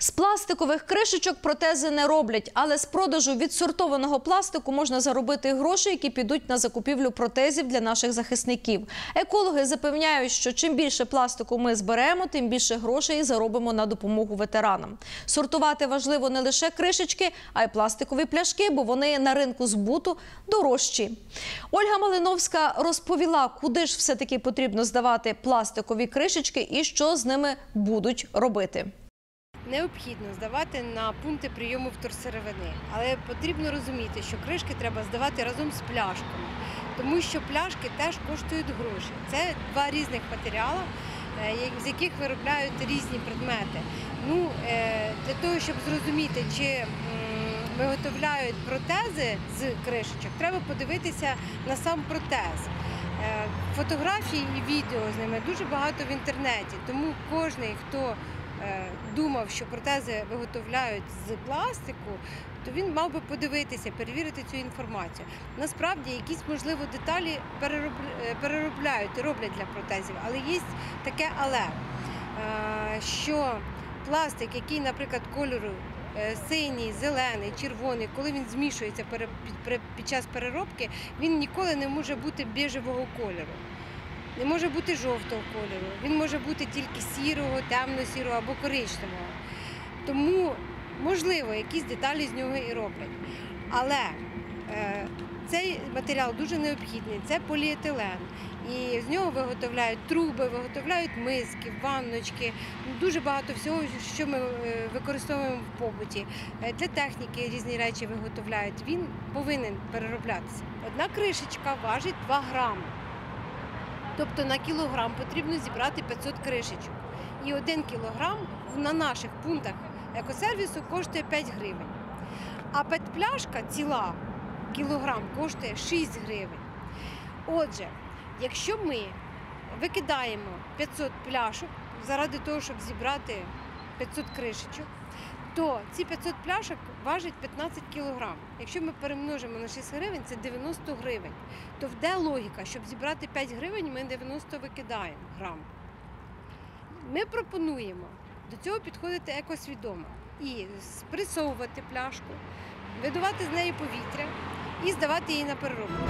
З пластикових кришечок протези не роблять, але з продажу відсортованого пластику можна заробити гроші, які підуть на закупівлю протезів для наших захисників. Екологи запевняють, що чим більше пластику ми зберемо, тим більше грошей заробимо на допомогу ветеранам. Сортувати важливо не лише кришечки, а й пластикові пляшки, бо вони на ринку збуту дорожчі. Ольга Малиновська розповіла, куди ж все-таки потрібно здавати пластикові кришечки і що з ними будуть робити. Необхідно здавати на пункти прийому вторсировини, але потрібно розуміти, що кришки треба здавати разом з пляшками, тому що пляшки теж коштують гроші. Це два різних матеріали, з яких виробляють різні предмети. Для того, щоб зрозуміти, чи виготовляють протези з кришечок, треба подивитися на сам протез. Фотографії і відео з ними дуже багато в інтернеті, тому кожен, хто думав, що протези виготовляють з пластику, то він мав би подивитися, перевірити цю інформацію. Насправді, якісь, можливо, деталі переробляють і роблять для протезів, але є таке але, що пластик, який, наприклад, кольору синій, зелений, червоний, коли він змішується під час переробки, він ніколи не може бути бежевого кольору. Не може бути жовтого кольору, він може бути тільки сірого, темно-сірого або коричневого. Тому, можливо, якісь деталі з нього і роблять. Але цей матеріал дуже необхідний, це поліетилен. І з нього виготовляють труби, виготовляють миски, ванночки, дуже багато всього, що ми використовуємо в побуті. Для техніки різні речі виготовляють, він повинен перероблятися. Одна кришечка важить 2 грами. Тобто на кілограм потрібно зібрати 500 кришечок. І 1 кілограм на наших пунктах екосервісу коштує 5 гривень. А петпляшка ціла кілограм коштує 6 гривень. Отже, якщо ми викидаємо 500 пляшок заради того, щоб зібрати 500 кришечок, то ці 500 пляшок важать 15 кілограм. Якщо ми перемножимо на 6 гривень, це 90 гривень. То де логіка? Щоб зібрати 5 гривень, ми 90 викидаємо грам. Ми пропонуємо до цього підходити екосвідомо і спресовувати пляшку, видувати з неї повітря і здавати її на переробку.